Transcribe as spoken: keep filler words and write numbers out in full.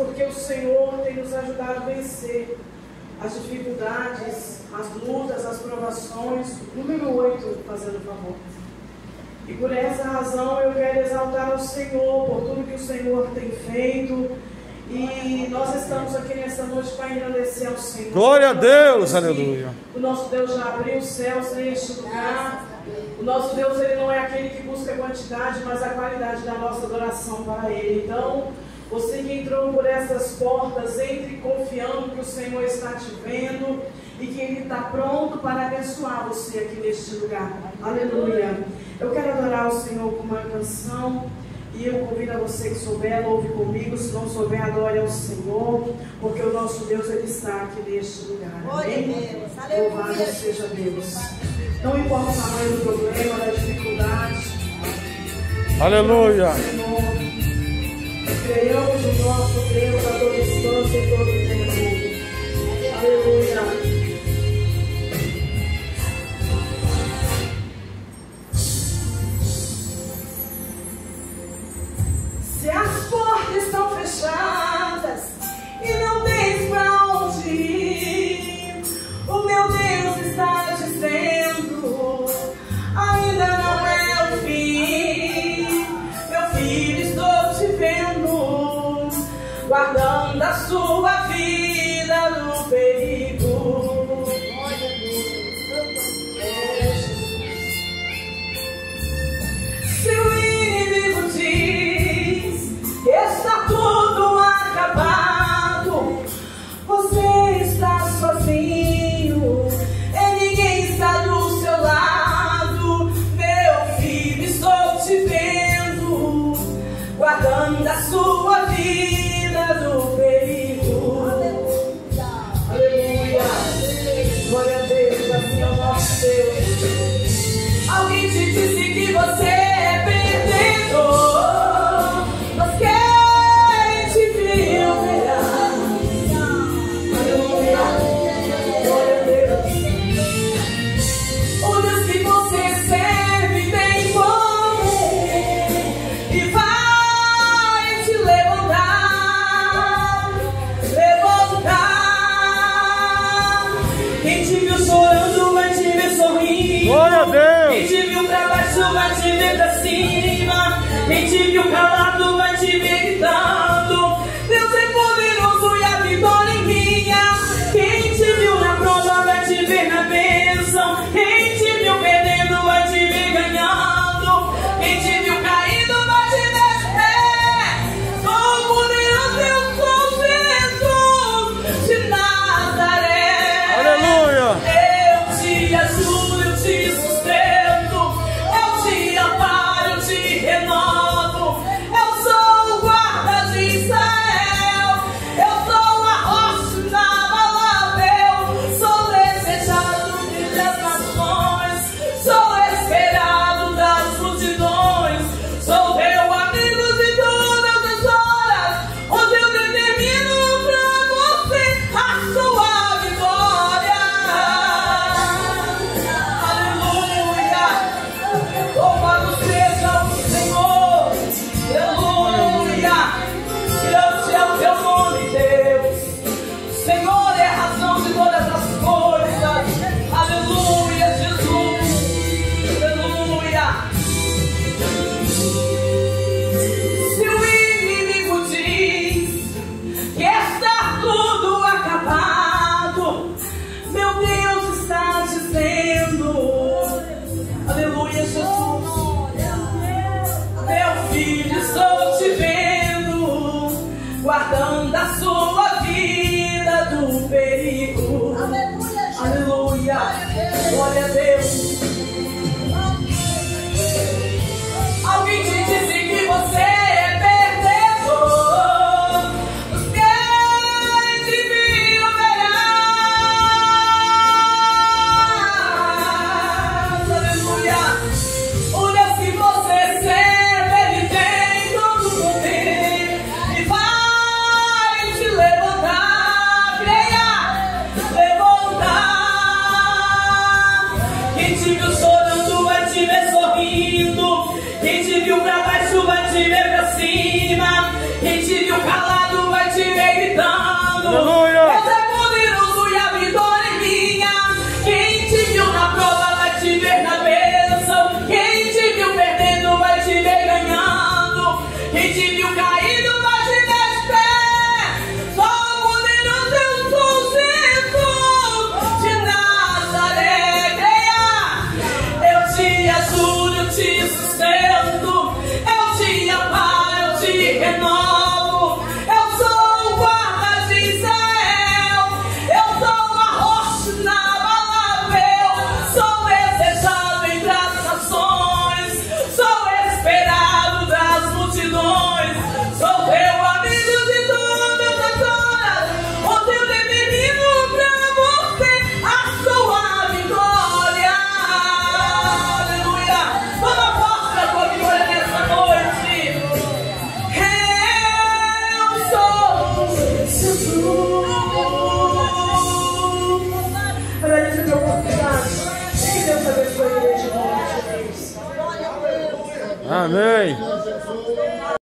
porque o Senhor tem nos ajudado a vencer as dificuldades, as lutas, as provações. Número oito, fazendo favor. E por essa razão eu quero exaltar ao Senhor por tudo que o Senhor tem feito. E nós estamos aqui nessa noite para agradecer ao Senhor. Glória a Deus, aleluia. O nosso Deus já abriu os céus neste lugar. O nosso Deus, ele não é aquele que busca quantidade, mas a qualidade da nossa adoração para Ele. Então, você que entrou por essas portas, entre confiando que o Senhor está te vendo e que Ele está pronto para abençoar você aqui neste lugar. Aleluia. Eu quero adorar o Senhor com uma canção. E eu convido a você que souber, ouve comigo. Se não souber, adore ao Senhor, porque o nosso Deus, ele está aqui neste lugar. Amém? Louvado seja Deus. Não importa o tamanho do problema, da dificuldade. Aleluia. Creiamos no nosso Deus a todo instante e todo tempo. Aleluia. Se as portas estão fechadas e não tens pra onde ir, o meu Deus está dizendo, ainda não é o fim. Meu filho, estou te vendo, guardando a sua vida do perigo. Se o inimigo diz que está tudo acabado, você está sozinho e ninguém está do seu lado. Meu filho, estou te vendo, guardando a sua vida do perigo. Aleluia. Aleluia. Glória a Deus, assim é o nosso Deus. Alguém te disse que você é perdedor, mas quem te viu verá. Aleluia. Glória a Deus. O Deus que você serve tem poder e vai te levantar, levantar. Quem te viu chorando vai te ver sorrindo. Glória a Deus. Quem te viu pra baixo vai te ver pra cima. Quem te viu calado vai te ver gritando. Deus é poderoso e a vitória é minha. Quem te viu na prova vai te ver na bênção. Quem te viu perdendo vai te ver ganhando. Quem te viu caindo vai te ver de pé. Oh, poderoso eu sou Jesus de Nazaré. Aleluia. Eu te ajudo, eu te sustento, eu te amparo, eu te renovo. Eu sou o guarda de Israel, eu sou a rocha inabalável. Sou desejado entre as nações, sou esperado das multidões. Sou teu amigo de todas as horas, onde eu determino pra você a sua vitória. Aleluia. Louvado seja o Senhor. Aleluia. Grande é o teu nome, Deus. O Senhor é a razão de todas as coisas. Aleluia, Jesus. Aleluia. Se o inimigo diz que está tudo acabado, meu Deus está dizendo, aleluia, Jesus. Meu filho, estou te vendo, guardando a sua vida do perigo. Aleluia. Glória a Deus. Alguém te disse que você é perdedor, mas quem te viu verá. Aleluia. O Deus que você serve, ele tem todo o poder e vai te levantar. Creia, levantar. Quem renovo. Eu sou o guarda de Israel. Eu sou uma rocha inabalável. Sou desejado entre as nações. Sou esperado das multidões. Sou teu amigo de todas as horas. O teu menino pra você. A sua vitória. Aleluia. Toma posse da tua vitória nessa noite. Eu sou Jesus. Agradeço a minha oportunidade. Que Deus abençoe a igreja em nome de Jesus. Amém.